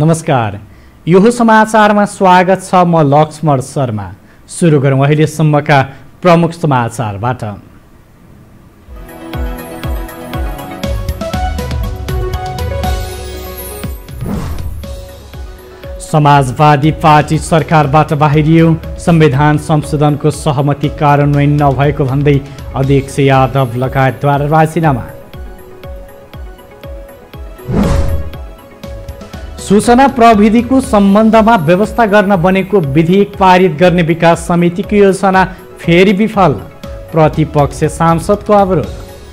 नमस्कार, यो समाचारमा स्वागत छ। म लक्ष्मण शर्मा। सुरु गरौँ अहिलेसम्मका प्रमुख समाचारबाट। समाजवादी पार्टी सरकारबाट बाहिरियो। संविधान संशोधनको सहमति कार्यान्वयन नभएको भन्दै अध्यक्ष यादव लगायतद्वारा राजीनामा। सूचना प्रविधिको सम्बन्धमा व्यवस्था गर्न बनेको विधेयक पारित गर्ने विकास समितिको योजना फेरि विफल। प्रतिपक्ष सांसदको अवरोध।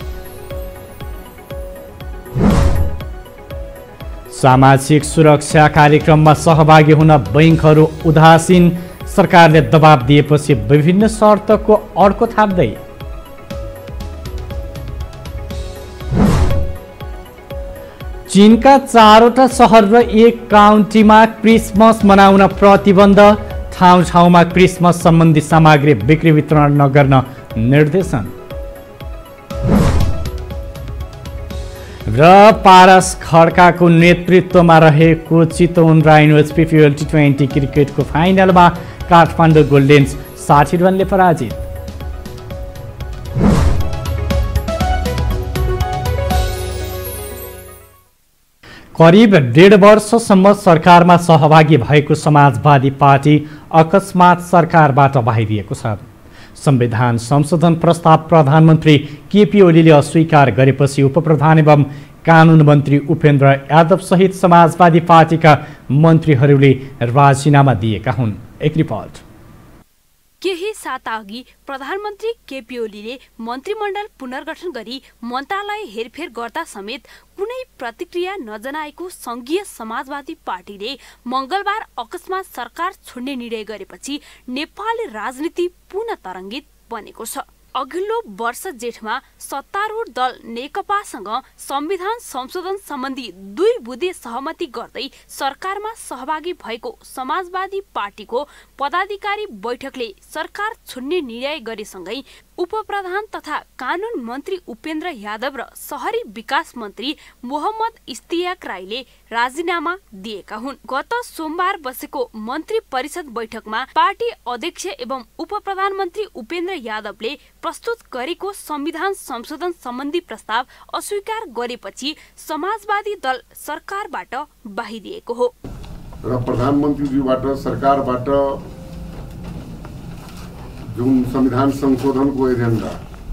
सामाजिक सुरक्षा कार्यक्रममा सहभागी हुन बैंकहरू उदासीन। सरकारले दबाब दिएपछि विभिन्न शर्तको अड्को थाप्दै। चीनका 4वटा सहर र 1 काउन्टीमा क्रिसमस मनाउन प्रतिबन्ध। ठाउँ ठाउँमा क्रिसमस सम्बन्धी सामग्री बिक्री वितरण नगर्न निर्देशन। र पारस खड्काको नेतृत्वमा रहेको चितवन राइनोज PPL T20 क्रिकेटको फाइनलमा काठमाडौँ गोल्डेन्स 60 रनले पराजित। करिब 1.5 वर्षसम्म सरकारमा सहभागी भएको समाजवादी पार्टी अकस्मात सरकारबाट बाहिरिएको छ। संविधान संशोधन प्रस्ताव प्रधानमन्त्री केपी ओलीले अस्वीकार गरेपछि उपप्रधान एवं कानुन मन्त्री उपेन्द्र यादव सहित समाजवादी पार्टीका मन्त्रीहरूले राजीनामा दिएका हुन्। एक रिपोर्ट। केही साताअघि प्रधानमन्त्री केपी ओलीले मन्त्रीमण्डल पुनर्गठन गरी मन्त्रालय हेरफेर गर्दा समेत कुनै प्रतिक्रिया नजनाएको संघीय समाजवादी पार्टीले मंगलबार अकस्मात सरकार छोड्ने निर्णय गरेपछि नेपाली राजनीति पुनः तरङ्गित बनेको छ। अघिल्लो वर्ष जेठमा सत्तारूढ दल नेकपासँग संविधान संशोधन सम्बन्धी 2 बुँदे सहमति गर्दै सरकारमा सहभागी भएको समाजवादी पार्टीको पदाधिकारी बैठकले सरकार छोड्ने निर्णय गरेसँगै उपप्रधान तथा कानुन मन्त्री उपेन्द्र यादव र शहरी विकास मन्त्री मोहम्मद इस्तियाक राईले राजीनामा दिएका हुन्। गत सोमबार बसेको मन्त्री परिषद बैठकमा पार्टी अध्यक्ष एवं उपप्रधानमन्त्री उपेन्द्र यादवले प्रस्तुत गरेको संविधान संशोधन सम्बन्धी प्रस्ताव अस्वीकार गरेपछि समाजवादी दल सरकारबाट बाहिरिएको हो। र प्रधानमन्त्रीज्यूबाट सरकारबाट जुन संविधान संशोधनको एजेन्डा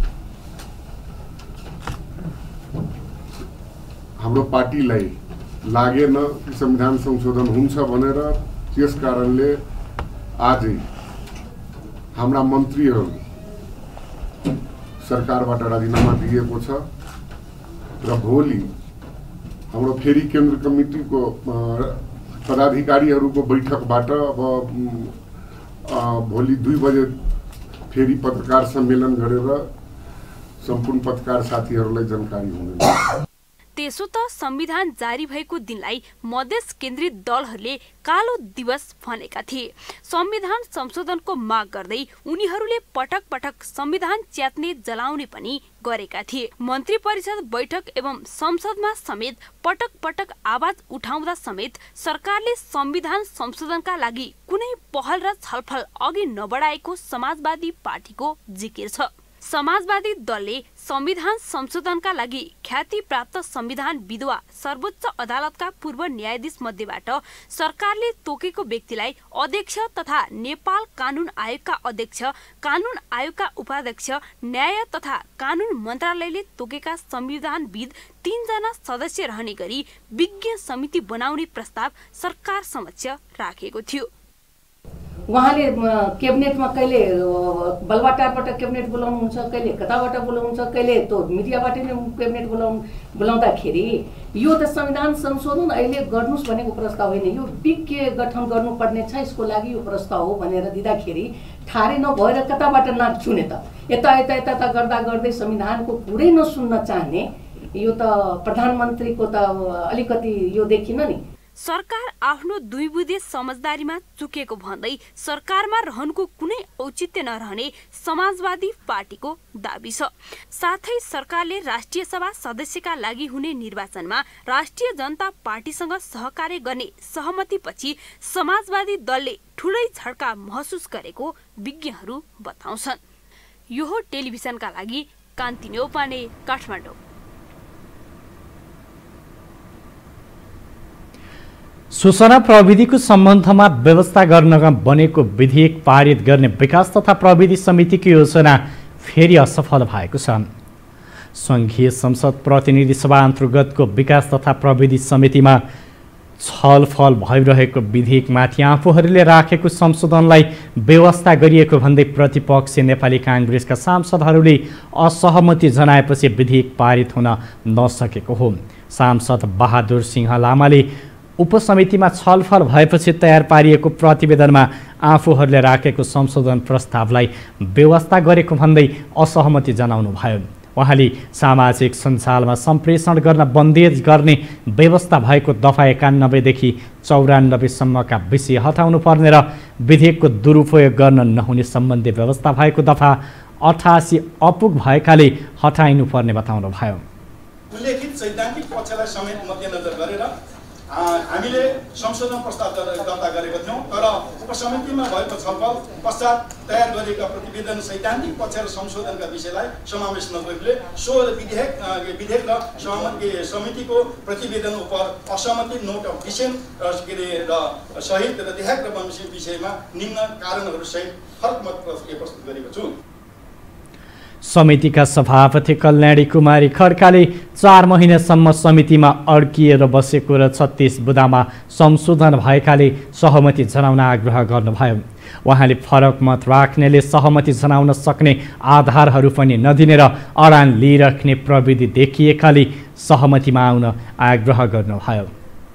हाम्रो पार्टीलाई लागेन कि संविधान संशोधन हुन्छ भनेर, त्यस कारणले आजै हाम्रा मन्त्रीहरू सरकारबाट राजीनामा दिएको छ र भोलि हाम्रो फेरि केन्द्र कमिटीको पदाधिकारीहरूको बैठकबाट अब भोलि 2 बजे फेरि पत्रकार सम्मेलन गरेर सम्पूर्ण पत्रकार साथीहरूलाई जानकारी हुनेछ। त्यसो त संविधान जारी भएको दिनलाई मधेस केन्द्रित दलहरूले कालो दिवस भनेका थिए। संविधान संशोधनको माग गर्दै उनीहरूले पटक पटक संविधान च्यात्ने जलाउने पनि गरेका थिए। मन्त्री परिषद बैठक एवं संसदमा समेत पटक पटक आवाज उठाउँदा समेत सरकारले संविधान संशोधनका लागि कुनै पहल र छलफल अघि नबढाएको समाजवादी पार्टीको जिकिर छ। समाजवादी दलले संविधान संशोधनका लागि ख्याति प्राप्त संविधान विधवा सर्वोच्च अदालतका पूर्व न्यायाधीश मध्येबाट सरकारले तोकेको व्यक्तिलाई अध्यक्ष तथा नेपाल कानुन आयोगका अध्यक्ष, कानुन आयोगका उपाध्यक्ष, न्याय तथा कानुन मन्त्रालयले तोकेका संविधानविद 3 जना सदस्य रहने गरी विज्ञ समिति बनाउने प्रस्ताव सरकार समक्ष राखेको थियो। उहाँले क्याबिनेटमा कहिले बलवाटारबाट क्याबिनेट बोलाउनुहुन्छ, कहिले कताबाट बोलाउनुहुन्छ, कहिले त्यो मिडियाबाट नै क्याबिनेट बोलाउँदाखेरि यो त संविधान संशोधन अहिले गर्नुस् भनेको प्रस्ताव होइन, यो विज्ञ गठन गर्नुपर्ने छ, यसको लागि यो प्रस्ताव हो भनेर दिँदाखेरि ठाडै नभएर कताबाट नाक छुने त यता गर्दा गर्दै संविधानको कुरै नसुन्न चाहने, यो त प्रधानमन्त्रीको त अलिकति यो देखिन नि। सरकार आफ्नो दुई बुँदे समझदारीमा चुकेको भन्दै सरकारमा रहनुको कुनै औचित्य नरहने समाजवादी पार्टीको दाबी छ। साथै सरकारले राष्ट्रिय सभा सदस्यका लागि हुने निर्वाचनमा राष्ट्रिय जनता पार्टीसँग सहकार्य गर्ने सहमतिपछि समाजवादी दलले ठूलै झड्का महसुस गरेको विज्ञहरू बताउँछन्। यो हो टेलिभिजनका लागि कान्ति न्यौपाने, काठमाडौँ। सूचना प्रविधिको सम्बन्धमा व्यवस्था गर्नका बनेको विधेयक पारित गर्ने विकास तथा प्रविधि समितिको योजना फेरि असफल भएको छ। संघीय संसद प्रतिनिधि सभा अन्तर्गतको विकास तथा प्रविधि समितिमा छलफल भइरहेको विधेयकमाथि आफूहरूले राखेको संशोधनलाई व्यवस्था गरिएको भन्दै प्रतिपक्षी नेपाली काङ्ग्रेसका सांसदहरूले असहमति जनाएपछि विधेयक पारित हुन नसकेको हो। सांसद बहादुर सिंह लामाले उपसमितिमा छलफल भएपछि तयार पारिएको प्रतिवेदनमा आफूहरूले राखेको संशोधन प्रस्तावलाई व्यवस्था गरेको भन्दै असहमति जनाउनु भयो। उहाँले सामाजिक सञ्जालमा सम्प्रेषण गर्न बन्देज गर्ने व्यवस्था भएको दफा 91 देखि 94 सम्मका विषय हटाउनु पर्ने र विधेयकको दुरुपयोग गर्न नहुने सम्बन्धी व्यवस्था भएको दफा 88 अपुग भएकाले हटाइनु पर्ने बताउनु भयो। उल्लेखित सैद्धान्तिक पक्षलाई समेत मध्यनजर गरेर हामीले संशोधन प्रस्ताव दर्ता गरेका थियौं, तर उपसमितिमा भएको छलफल पश्चात तयार गरिएका प्रतिवेदन सैद्धान्तिक पक्ष र संशोधनका विषयलाई समावेश नगरेकोले सो विधेयक र समितिको प्रतिवेदन उप असहमति नोट अफ डिसेन्ट र सहित र देखाक र बमोजिम विषयमा निम्न कारणहरू सहित फरक मत प्रस्तुत गरेको छु। समितिका सभापति कल्याणी कुमारी खड्काले 4 महिनासम्म समितिमा अड्किएर बसेको र 36 बुँदामा संशोधन भएकाले सहमति जनाउन आग्रह गर्नुभयो। उहाँले फरक मत राख्नेले सहमति जनाउन सक्ने आधारहरू पनि नदिने र अडान लिइराख्ने प्रविधि देखिएकाले सहमतिमा आउन आग्रह गर्नुभयो।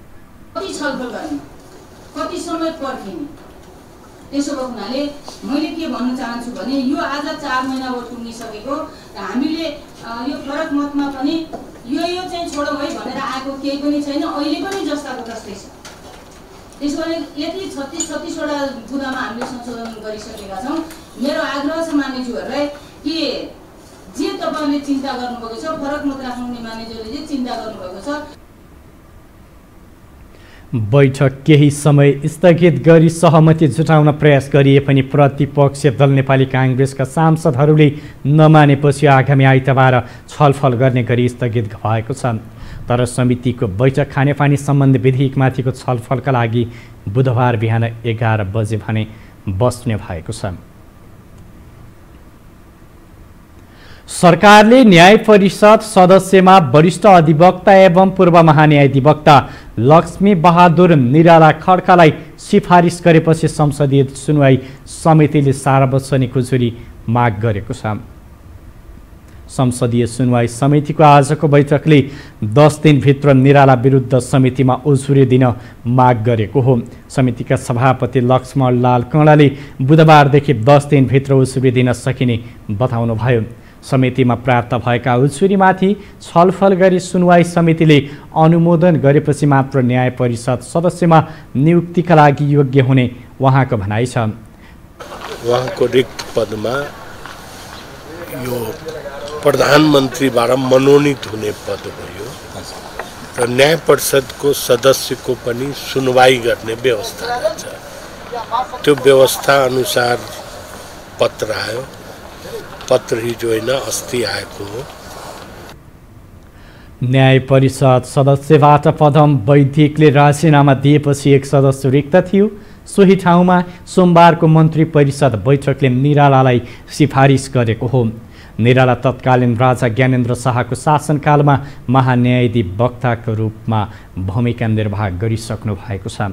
त्यसो भएको हुनाले मैले के भन्न चाहन्छु भने यो आज 4 महिना भयो टुङ्गिसकेको, हामीले यो फरक मतमा पनि यो चाहिँ छोडौँ है भनेर आएको केही पनि छैन, अहिले पनि जस्ताको जस्तै छ। त्यसो भने यति 36 वटा बुँदामा हामीले संशोधन गरिसकेका छौँ। मेरो आग्रह छ मान्यज्यूहरूलाई कि जे तपाईँले चिन्ता गर्नुभएको छ, फरक मत राख्नुहुने मान्यज्यूहरूले जे चिन्ता गर्नुभएको छ, बैठक केही समय स्थगित गरी सहमति जुटाउन प्रयास गरिए पनि प्रतिपक्षी दल नेपाली काङ्ग्रेसका सांसदहरूले नमानेपछि आगामी आइतबार छलफल गर्ने गरी स्थगित भएको छ। तर समितिको बैठक खानेपानी सम्बन्धी विधेयकमाथिको छलफलका लागि बुधबार बिहान 11 बजे भने बस्ने भएको छ। सरकारले न्याय परिषद सदस्यमा वरिष्ठ अधिवक्ता एवं पूर्व महान्यायाधिवक्ता लक्ष्मी बहादुर निराला खड्कालाई सिफारिस गरेपछि संसदीय सुनवाई समितिले सार्वजनिक उजुरी माग गरेको छ। संसदीय सुनवाई समितिको आजको बैठकले 10 दिनभित्र निराला विरुद्ध समितिमा उजुरी दिन माग गरेको हो। समितिका सभापति लक्ष्मण लाल कणाले बुधबारदेखि 10 दिनभित्र उजुरी दिन सकिने बताउनुभयो। समितिमा प्राप्त भएका उजुरीमाथि छलफल गरी सुनवाई समितिले अनुमोदन गरेपछि मात्र न्याय परिषद सदस्यमा नियुक्तिका लागि योग्य हुने उहाँको भनाइ छ। उहाँको रिक्त पदमा यो प्रधानमन्त्रीबाट मनोनित हुने पद भयो र न्याय परिषदको सदस्यको पनि सुनवाई गर्ने व्यवस्था छ। त्यो व्यवस्था अनुसार पत्र आयो। पत्र हिजो होइन अस्ति आएको हो। न्याय परिषद सदस्यबाट पदम वैदिकले राजीनामा दिएपछि एक सदस्य रिक्त थियो। सोही ठाउँमा सोमबारको मन्त्री परिषद बैठकले निरालालाई सिफारिस गरेको हो। निराला तत्कालीन राजा ज्ञानेन्द्र शाहको शासनकालमा महान्यायाधिवक्ताको रूपमा भूमिका निर्वाह गरिसक्नु भएको छ।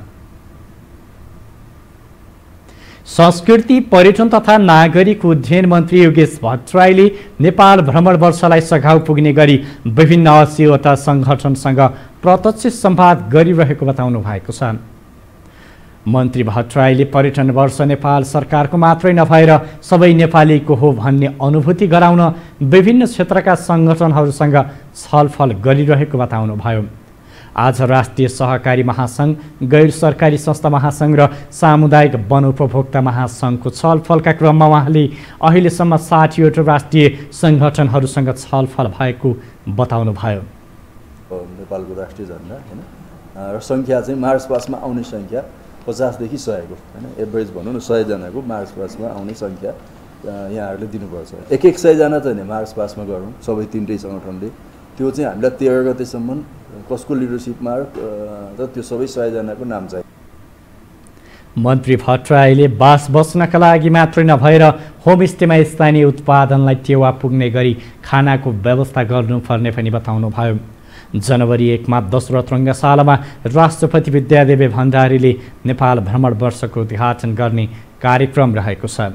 संस्कृति पर्यटन तथा नागरिक उड्डयन मन्त्री योगेश भट्टराईले नेपाल भ्रमण वर्षलाई सघाउ पुग्ने गरी विभिन्न असीवटा संगठनसँग प्रत्यक्ष संवाद गरिरहेको बताउनु भएको छ। मन्त्री भट्टराईले पर्यटन वर्ष नेपाल सरकारको मात्रै नभएर सबै नेपालीको हो भन्ने अनुभूति गराउन विभिन्न क्षेत्रका संगठनहरूसँग छलफल गरिरहेको बताउनुभयो। आज राष्ट्रिय सहकारी महासङ्घ, गैर सरकारी संस्था महासङ्घ र सामुदायिक वन उपभोक्ता महासङ्घको छलफलका क्रममा उहाँले अहिलेसम्म 60वटा राष्ट्रिय सङ्गठनहरूसँग छलफल भएको बताउनुभयो। नेपालको राष्ट्रिय झन्डा हैन र सङ्ख्या चाहिँ मार्च पासमा आउने सङ्ख्या 50 देखि 100 को हैन, एभरेज भनौँ न 100 जनाको मार्च पासमा आउने सङ्ख्या यहाँहरूले दिनुपर्छ। एक 100 जना चाहिँ मार्च पासमा गरौँ सबै तीनटै सङ्गठनले। त्यो चाहिँ हामीलाई 13 गतेसम्म कसको लिडरसिपमा र त्यो सबै 100 जनाको नाम चाहियो। मन्त्री भट्टराईले बास बस्नका लागि मात्रै नभएर होमस्टेमा स्थानीय उत्पादनलाई टेवा पुग्ने गरी खानाको व्यवस्था गर्नुपर्ने पनि बताउनुभयो। जनवरी 1 मा दशरथ रङ्गशालामा राष्ट्रपति विद्यादेवी भण्डारीले नेपाल भ्रमण वर्षको उद्घाटन गर्ने कार्यक्रम रहेको छ।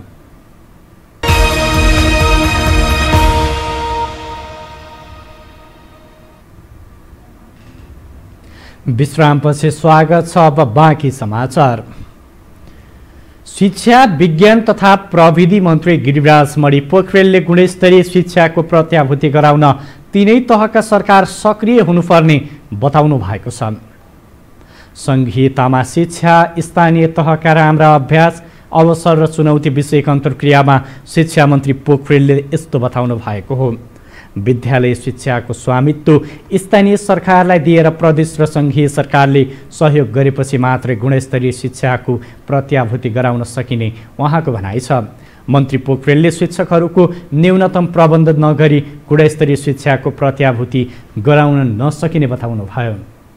विश्रामपछि स्वागत छ। अब बाँकी समाचार। शिक्षा विज्ञान तथा प्रविधि मन्त्री गिरिराज मणि पोखरेलले गुणस्तरीय शिक्षाको प्रत्याभूति गराउन तीनै तहका सरकार सक्रिय हुनुपर्ने बताउनु भएको छ। संघीयतामा शिक्षा, स्थानीय तहका राम्रा अभ्यास, अवसर र चुनौती विषयक अन्तर्क्रियामा शिक्षा मन्त्री पोखरेलले यस्तो बताउनु भएको हो। विद्यालय शिक्षाको स्वामित्व स्थानीय सरकारलाई दिएर प्रदेश र सङ्घीय सरकारले सहयोग गरेपछि मात्रै गुणस्तरीय शिक्षाको प्रत्याभूति गराउन सकिने उहाँको भनाइ छ। मन्त्री पोखरेलले शिक्षकहरूको न्यूनतम प्रबन्ध नगरी गुणस्तरीय शिक्षाको प्रत्याभूति गराउन नसकिने बताउनुभयो।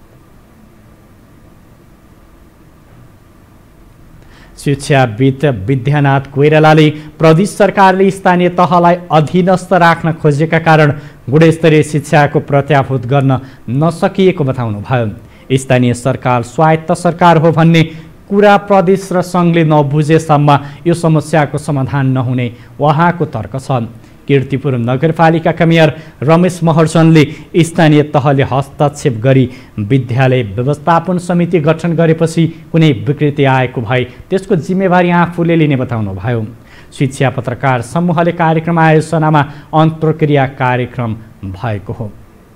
शिक्षाविद विद्यानाथ कोइरालाले प्रदेश सरकारले स्थानीय तहलाई अधीनस्थ राख्न खोजेका कारण गुणस्तरीय शिक्षाको प्रत्याभूत गर्न नसकिएको बताउनुभयो। स्थानीय सरकार स्वायत्त सरकार हो भन्ने कुरा प्रदेश र सङ्घले नबुझेसम्म यो समस्याको समाधान नहुने उहाँको तर्क छ। कीर्तिपुर नगरपालिकाका मेयर रमेश महर्जनले स्थानीय तहले हस्तक्षेप गरी विद्यालय व्यवस्थापन समिति गठन गरेपछि कुनै विकृति आएको भए त्यसको जिम्मेवारी आफूले लिने बताउनुभयो। शिक्षा पत्रकार समूहले कार्यक्रम आयोजनामा अन्तर्क्रिया कार्यक्रम भएको हो।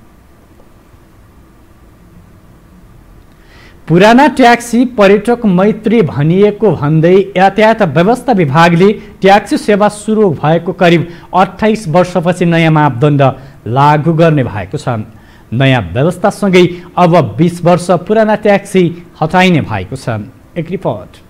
पुराना ट्याक्सी पर्यटक मैत्री भनिएको भन्दै यातायात व्यवस्था विभागले ट्याक्सी सेवा सुरु भएको करिब 28 वर्षपछि नयाँ मापदण्ड लागू गर्ने भएको छ। नयाँ व्यवस्थासँगै अब 20 वर्ष पुराना ट्याक्सी हटाइने भएको छ। एक रिपोर्ट।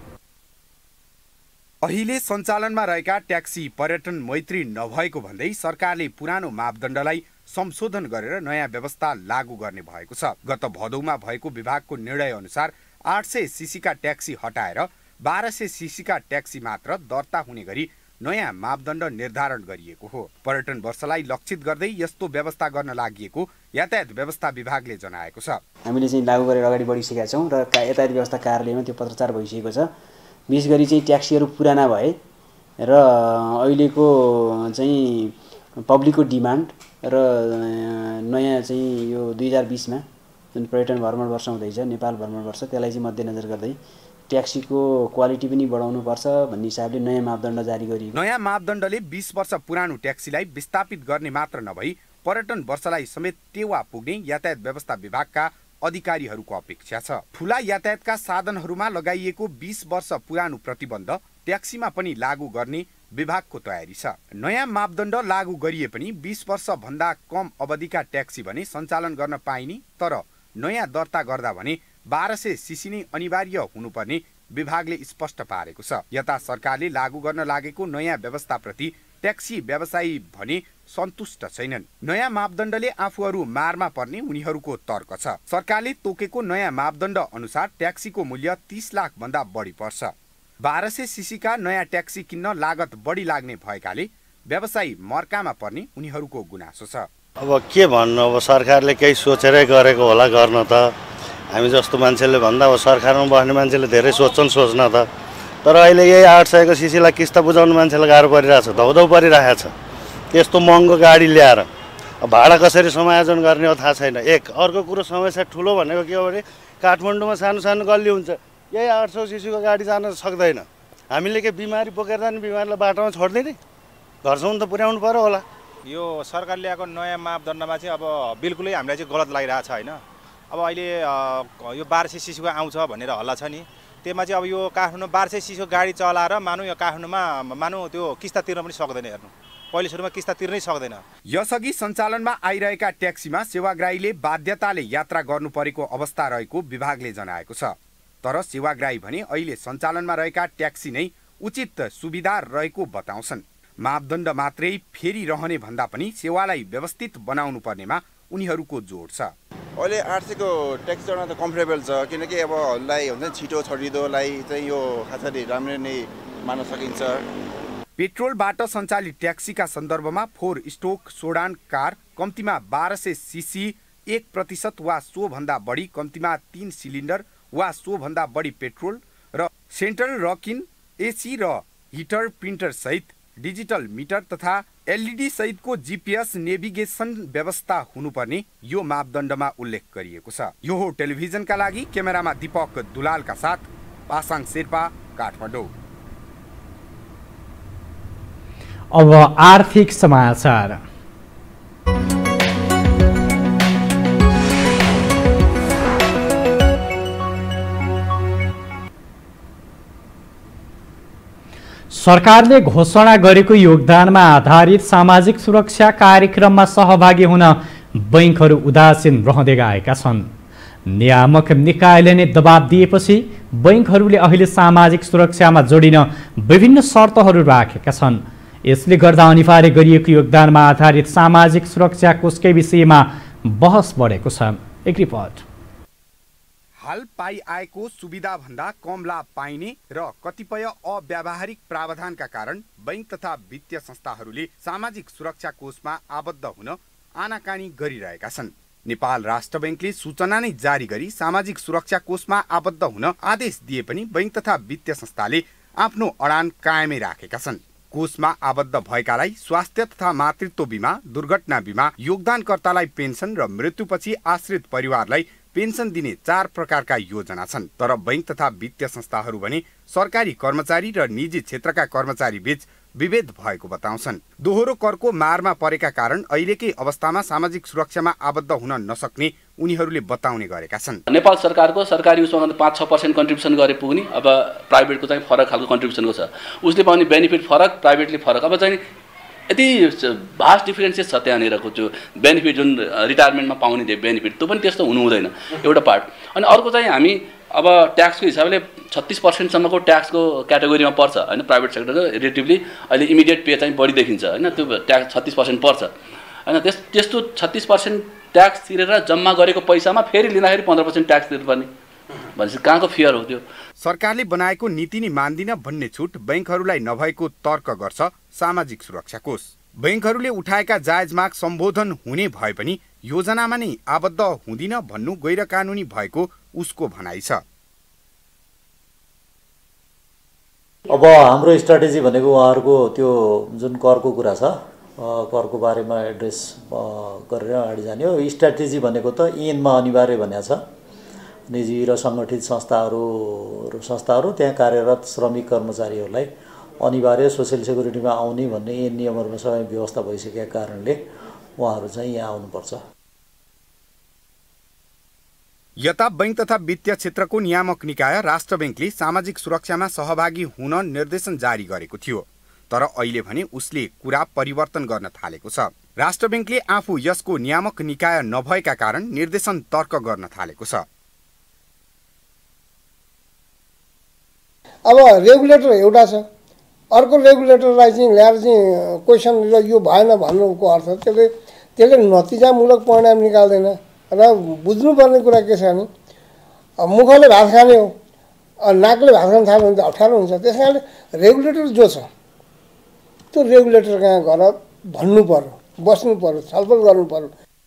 अहिले सञ्चालनमा रहेका ट्याक्सी पर्यटन मैत्री नभएको भन्दै सरकारले पुरानो मापदण्डलाई संशोधन गरेर नयाँ व्यवस्था लागू गर्ने भएको छ। गत भदौमा भएको विभागको निर्णय अनुसार 800 सीसीका ट्याक्सी हटाएर 1200 सीसीका ट्याक्सी मात्र दर्ता हुने गरी नयाँ मापदण्ड निर्धारण गरिएको हो। पर्यटन वर्षलाई लक्षित गर्दै यस्तो व्यवस्था गर्न लागि यातायात व्यवस्था विभागले जनाएको छ। हामीले चाहिँ लागू गरेर अगाडि बढिसकेका छौँ र यातायात व्यवस्था कार्यालयमा त्यो पत्रचार भइसकेको छ। विशेष गरी चाहिँ ट्याक्सीहरू पुराना भए र अहिलेको चाहिँ पब्लिकको डिमान्ड र नयाँ चाहिँ यो 2020 मा जुन पर्यटन भ्रमण वर्ष हुँदैछ, नेपाल भ्रमण वर्ष, त्यसलाई चाहिँ मध्यनजर गर्दै ट्याक्सीको क्वालिटी पनि बढाउनुपर्छ भन्ने हिसाबले नयाँ मापदण्ड जारी गरिएको। नयाँ मापदण्डले 20 वर्ष पुरानो ट्याक्सीलाई विस्थापित गर्ने मात्र नभई पर्यटन वर्षलाई समेत टेवा पुग्ने यातायात व्यवस्था विभागका अधिकारीहरूको अपेक्षा छ। ठूला यातायातका साधनहरूमा लगाइएको 20 वर्ष पुरानो प्रतिबन्ध ट्याक्सीमा पनि लागू गर्ने विभागको तयारी छ। नयाँ मापदण्ड लागू गरिए पनि 20 वर्ष भन्दा कम अवधिका ट्याक्सी भने सञ्चालन गर्न पाइने, तर नयाँ दर्ता गर्दा भने 1200 सीसी नै अनिवार्य हुनुपर्ने विभागले स्पष्ट पारेको छ। यता सरकारले लागू गर्न लागेको नयाँ व्यवस्थाप्रति ट्याक्सी व्यवसायी भने सन्तुष्ट छैनन्। नयाँ मापदण्डले आफूहरू मारमा पर्ने उनीहरूको तर्क छ। सरकारले तोकेको नयाँ मापदण्ड अनुसार ट्याक्सीको मूल्य 30 लाख भन्दा बढी पर्छ। 1200 सीसीका नयाँ ट्याक्सी किन्न लागत बढी लाग्ने भएकाले व्यवसायी मर्कामा पर्ने उनीहरूको गुनासो छ। अब के भन्नु, अब सरकारले केही सोचेरै गरेको होला गर्न त। हामी जस्तो मान्छेले भन्दा अब सरकारमा बस्ने मान्छेले धेरै सोच्न त। तर अहिले यही 800 को सीसीलाई किस्ता बुझाउनु मान्छेलाई गाह्रो परिरहेछ, धौधौ परिरहेछ। त्यस्तो महँगो गाडी ल्याएर भाडा कसरी समायोजन गर्ने हो थाहा छैन। एक अर्को कुरो समस्या ठुलो भनेको के हो भने काठमाडौँमा सानो सानो गल्ली हुन्छ, यही 800 सीसीको गाडी जान सक्दैन। हामीले के बिमारी बोकेर जाने, बिमारीलाई बाटोमा छोड्दिने, घरसम्म त पुर्याउनु पर्यो होला। यो सरकारले ल्याएको नयाँ मापदण्डमा चाहिँ अब बिल्कुलै हामीलाई चाहिँ गलत लागिरहेछ होइन। अब अहिले यो 1200 सीसीको आउँछ भनेर हल्ला छ नि, त्यसमा चाहिँ अब यो काठमाडौँ 1200 सीसीको गाडी चलाएर मानौँ यो काठमाडौँमा मानौँ त्यो किस्ता तिर्न पनि सक्दैन। हेर्नु पहिले सुरुमा किस्ता तिर्नै सक्दैन। यसअघि सञ्चालनमा आइरहेका ट्याक्सीमा सेवाग्राहीले बाध्यताले यात्रा गर्नु परेको अवस्था रहेको विभागले जनाएको छ। तर सेवाग्राही भने अहिले सञ्चालनमा रहेका ट्याक्सी नै उचित सुविधा रहेको बताउँछन्। मापदण्ड मात्रै फेरि रहने भन्दा पनि सेवालाई व्यवस्थित बनाउनु पर्नेमा उनीहरूको जोड छ। अहिले 800 को ट्याक्सी चढ्न त कम्फर्टेबल छ, किनकि अब हरूलाई हुन्छ नि छिटो छरिदोलाई चाहिँ यो खासरी राम्ररी नै मान्न सकिन्छ। पेट्रोलबाट सञ्चालित ट्याक्सीका सन्दर्भमा 4 स्टोक सोडान कार कम्तीमा 1200 सीसी 1% वा सो भन्दा बढी कम्तीमा 3 सिलिन्डर वा सो भन्दा बढी पेट्रोल र सेन्ट्रल रकिन एसी र हिटर प्रिन्टर सहित डिजिटल मिटर तथा एलईडी सहितको जीपीएस नेभिगेसन व्यवस्था हुनुपर्ने यो मापदण्डमा उल्लेख गरिएको छ। यो हो टेलिभिजनका लागि क्यामेरामा दीपक दुलालका साथ पासाङ शेर्पा, काठमाडौँ। अब आर्थिक समाचार। सरकारले घोषणा गरेको योगदानमा आधारित सामाजिक सुरक्षा कार्यक्रममा सहभागी हुन बैंकहरू उदासीन रहँदै गएका छन्। नियामक निकायले नै दबाब दिएपछि बैंकहरूले अहिले सामाजिक सुरक्षामा जोडिन विभिन्न शर्तहरू राखेका छन्। यसले गर्दा अनिवार्य गरिएको योगदानमा आधारित सामाजिक सुरक्षा कोषकै विषयमा बहस बढेको छ। एक रिपोर्ट। हाल पाइआएको सुविधा भन्दा कम लाभ पाइने र कतिपय अव्यावहारिक प्रावधानका कारण बैंक तथा वित्तीय संस्थाहरूले सामाजिक सुरक्षा कोषमा आबद्ध हुन आनाकानी गरिरहेका छन्। नेपाल राष्ट्र बैंकले सूचना नै जारी गरी सामाजिक सुरक्षा कोषमा आबद्ध हुन आदेश दिए पनि बैंक तथा वित्तीय संस्थाले आफ्नो अडान कायमै राखेका छन्। कोषमा आबद्ध भएकालाई स्वास्थ्य तथा मातृत्व बीमा, दुर्घटना बीमा, योगदानकर्तालाई पेन्सन र मृत्युपछि आश्रित परिवारलाई पेन्सन दिने 4 प्रकारका योजना छन्। तर बैंक तथा वित्तीय संस्थाहरू भने सरकारी कर्मचारी र निजी क्षेत्रका कर्मचारी बीच विभेद भएको बताउँछन्। दोहोरो करको मारमा परेका कारण अहिलेकै अवस्थामा सामाजिक सुरक्षामा आबद्ध हुन नसक्ने उनीहरूले बताउने गरेका छन्। नेपाल सरकारको सरकारी उसमा 5-6% कन्ट्रिब्युसन गरे पुग्ने, अब प्राइभेटको चाहिँ फरक खालको कन्ट्रिब्युसनको छ। उसले पाउने बेनिफिट फरक, प्राइभेटले फरक। अब चाहिँ यति भास्ट डिफरेन्सेस छ त्यहाँनिरको जो बेनिफिट, जुन रिटायरमेन्टमा पाउने बेनिफिट, त्यो पनि त्यस्तो हुनु हुँदैन एउटा पार्ट। अनि अर्को चाहिँ हामी अब ट्याक्सको हिसाबले 36% सम्मको ट्याक्सको क्याटेगोरीमा पर्छ हैन। प्राइभेट सेक्टरको रिलेटिभली अहिले इमिडिएट पे चाहिँ बढी देखिन्छ हैन। त्यो ट्याक्स 36% पर्छ हैन। त्यस्तो 36% ट्याक्स तिरेर जम्मा गरेको पैसामा फेरि लिँदाखेरि 15% ट्याक्स तिर्नुपर्ने भनेपछि कहाँको फियर हो त्यो? सरकारले बनाएको नीति नै मान्दिन भन्ने छुट बैंकहरूलाई नभएको तर्क गर्छ सामाजिक सुरक्षा कोष। बैंकहरूले उठाएका जायज माग सम्बोधन हुने भए पनि योजनामा नै आबद्ध हुँदिन भन्नु गैर कानुनी भएको उसको भनाइ छ। अब हाम्रो स्ट्राटेजी भनेको उहाँहरूको त्यो जुन करको कुरा छ, करको बारेमा एड्रेस गरेर अगाडि जाने हो। स्ट्राटेजी भनेको त ऐनमा अनिवार्य भनेको छ। निजी र सङ्गठित संस्थाहरू त्यहाँ कार्यरत श्रमिक कर्मचारीहरूलाई अनिवार्य सोसियल सेक्युरिटीमा आउने भन्ने ऐन नियमहरूमा सबै व्यवस्था भइसकेका कारणले उहाँहरू चाहिँ यहाँ आउनुपर्छ। यता बैंक तथा वित्तीय क्षेत्रको नियामक निकाय राष्ट्र बैंकले सामाजिक सुरक्षामा सहभागी हुन निर्देशन जारी गरेको थियो। तर अहिले भने उसले कुरा परिवर्तन गर्न थालेको छ। राष्ट्र बैंकले आफू यसको नियामक निकाय नभएका कारण निर्देशन तर्क गर्न थालेको छ। अब रेगुलेटर एउटा छ, अर्को रेगुलेटरलाई चाहिँ ल्याएर चाहिँ क्वेसन र यो भएन भन्नुको अर्थ त्यसले नतिजामूलक परिणाम निकाल्दैन। र बुझ्नुपर्ने कुरा के छ भने मुखले भात खाने हो, नाकले भात खान थाल्यो भने त अप्ठ्यारो हुन्छ। त्यस कारणले रेगुलेटर जो छ त्यो रेगुलेटर कहाँ गएर भन्नु पर्यो, बस्नु पर्यो, छलफल गर्नु पर्यो।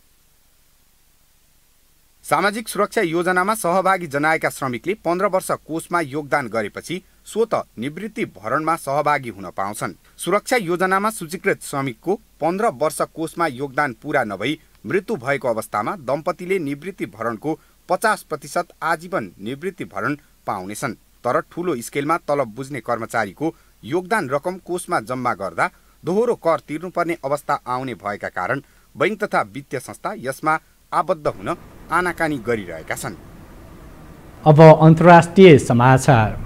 सामाजिक सुरक्षा योजनामा सहभागी जनाएका श्रमिकले 15 वर्ष कोषमा योगदान गरेपछि स्वत निवृत्ति भरणमा सहभागी हुन पाउँछन्। सुरक्षा योजनामा सूचीकृत श्रमिकको 15 वर्ष कोषमा योगदान पूरा नभई मृत्यु भएको अवस्थामा दम्पतिले निवृत्ति भरणको 50% आजीवन निवृत्ति भरण पाउनेछन्। तर ठूलो स्केलमा तलब बुझ्ने कर्मचारीको योगदान रकम कोषमा जम्मा गर्दा दोहोरो कर तिर्नुपर्ने अवस्था आउने भएका कारण बैंक तथा वित्तीय संस्था यसमा आबद्ध हुन आनाकानी गरिरहेका छन्। अब अन्तर्राष्ट्रिय समाचार।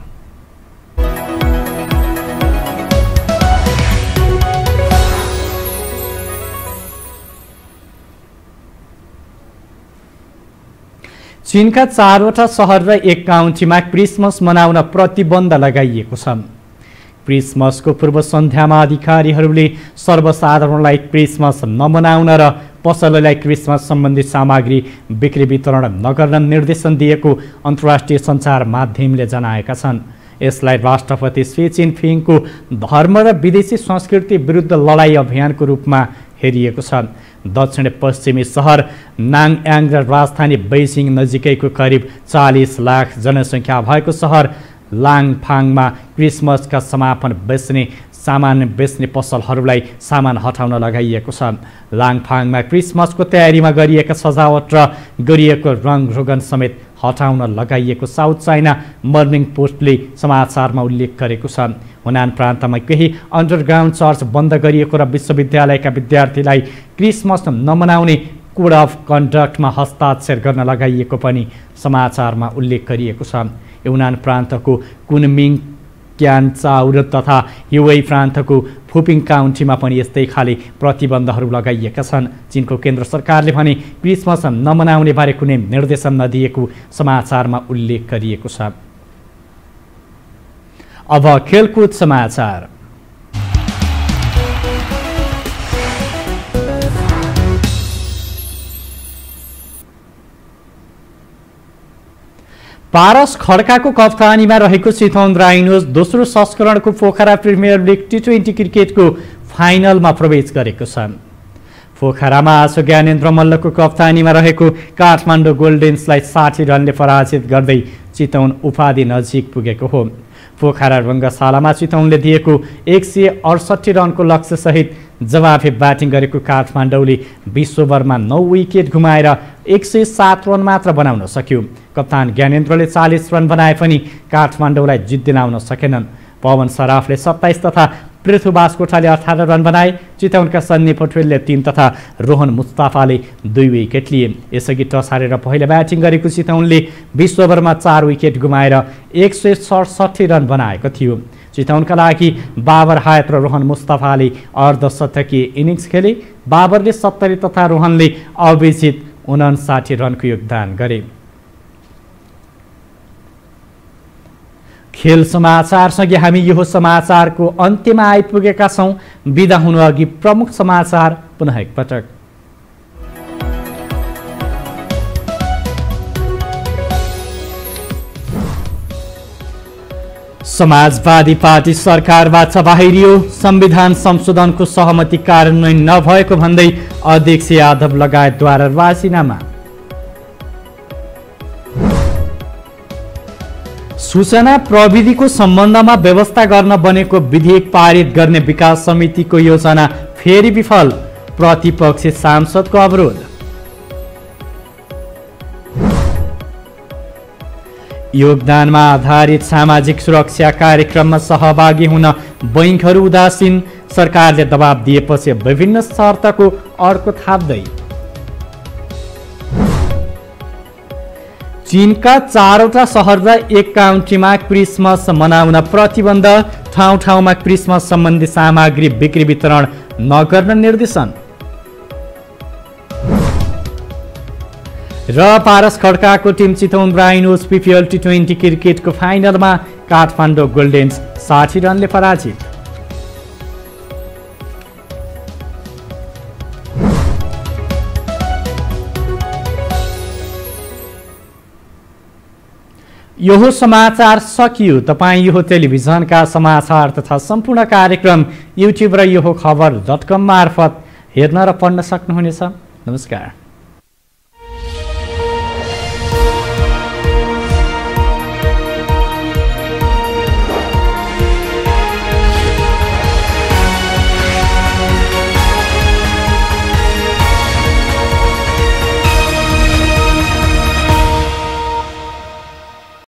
चीनका 4वटा सहर र 1 काउन्टीमा क्रिसमस मनाउन प्रतिबन्ध लगाइएको छ। क्रिसमसको पूर्व सन्ध्यामा अधिकारीहरूले सर्वसाधारणलाई क्रिसमस नमनाउन र पसललाई क्रिसमस सम्बन्धी सामग्री बिक्री वितरण नगर्न निर्देशन दिएको अन्तर्राष्ट्रिय सञ्चार माध्यमले जनाएका छन्। यसलाई राष्ट्रपति सी जिनपिङको धर्म र विदेशी संस्कृति विरुद्ध लडाई अभियानको रूपमा हेरिएको छ। दक्षिण पश्चिमी सहर नाङयाङ र राजधानी बेइजिङ नजिकैको करिब 40 लाख जनसङ्ख्या भएको सहर लाङफाङमा क्रिसमसका सामान बेच्ने पसलहरूलाई सामान हटाउन लगाइएको छ। लाङफाङमा क्रिसमसको तयारीमा गरिएका सजावट र गरिएको रङरोगन समेत हटाउन लगाइएको साउथ चाइना मर्निङ पोस्टले समाचारमा उल्लेख गरेको छ। हुनान प्रान्तमा केही अन्डरग्राउन्ड चर्च बन्द गरिएको र विश्वविद्यालयका विद्यार्थीलाई क्रिसमस नमनाउने कोड अफ कन्डक्टमा हस्ताक्षर गर्न लगाइएको पनि समाचारमा उल्लेख गरिएको छ। युनान प्रान्तको कुनमिङ क्यानचाउर तथा युवेई प्रान्तको फुपिङ काउन्टीमा पनि यस्तै खाले प्रतिबन्धहरू लगाइएका छन्। चीनको केन्द्र सरकारले भने क्रिसमस नमनाउने बारे कुनै निर्देशन नदिएको समाचारमा उल्लेख गरिएको छ। अब खेलकुद समाचार। पारस खड्काको कप्तानीमा रहेको चितवन राइनोज दोस्रो संस्करणको पोखरा प्रिमियर लिग टी20 क्रिकेटको फाइनलमा प्रवेश गरेको छ। पोखरामा आज ज्ञानेन्द्र मल्लको कप्तानीमा रहेको काठमाडौँ गोल्डेन्सलाई 60 रनले पराजित गर्दै चितवन उपाधि नजिक पुगेको हो। पोखरा रङ्गशालामा चितवनले दिएको 168 रनको लक्ष्यसहित जवाफी ब्याटिङ गरेको काठमाडौँले 20 ओभरमा 9 विकेट गुमाएर 107 रन मात्र बनाउन सक्यो। कप्तान ज्ञानेन्द्रले 40 रन बनाए पनि काठमाडौँलाई जित दिलाउन सकेनन्। पवन सराफले 27 तथा पृथ्वीबास कोठाले 18 रन बनाए। चितवनका सन्नी पौडेलले 3 तथा रोहन मुस्ताफाले 2 विकेट लिए। यसअघि टस हारेर पहिलो ब्याटिङ गरेको चितवनले 20 ओभरमा 4 विकेट गुमाएर 167 रन बनाएको थियो। चितवनका लागि बाबर हायत र रोहन मुस्ताफाले अर्धशतकीय इनिङ्स खेले। बाबरले 70 तथा रोहनले अभिजित 59 रनको योगदान गरे। खेल समाचारसँगै हामी यो समाचारको अन्त्यमा आइपुगेका छौँ। बिदा हुनु अघि प्रमुख समाचार पुनः एकपटक। समाजवादी पार्टी सरकारबाट बाहिरियो। संविधान संशोधनको सहमति कार्यान्वयन नभएको भन्दै अध्यक्ष यादव लगायतद्वारा राजीनामा। सूचना प्रविधिको सम्बन्धमा व्यवस्था गर्न बनेको विधेयक पारित गर्ने विकास समितिको योजना फेरि विफल। प्रतिपक्षी सांसदको अवरोध। योगदानमा आधारित सामाजिक सुरक्षा कार्यक्रममा सहभागी हुन बैंकहरू उदासीन। सरकारले दबाब दिएपछि विभिन्न शर्तको अर्को थाप्दै। चीनका 4वटा सहर र 1 काउन्टीमा क्रिसमस मनाउन प्रतिबन्ध। ठाउँ ठाउँमा क्रिसमस सम्बन्धी सामग्री बिक्री वितरण नगर्न निर्देशन। र पारस खड्काको टिम चितवन राइनोज पिपिएल टी20 क्रिकेटको फाइनलमा काठमाडौँ गोल्डेन्स 60 रनले पराजित। यो समाचार सकियो। तपाईँ यो टेलिभिजनका समाचार तथा सम्पूर्ण कार्यक्रम युट्युब र यो खबर .com मार्फत हेर्न र पढ्न सक्नुहुनेछ। नमस्कार।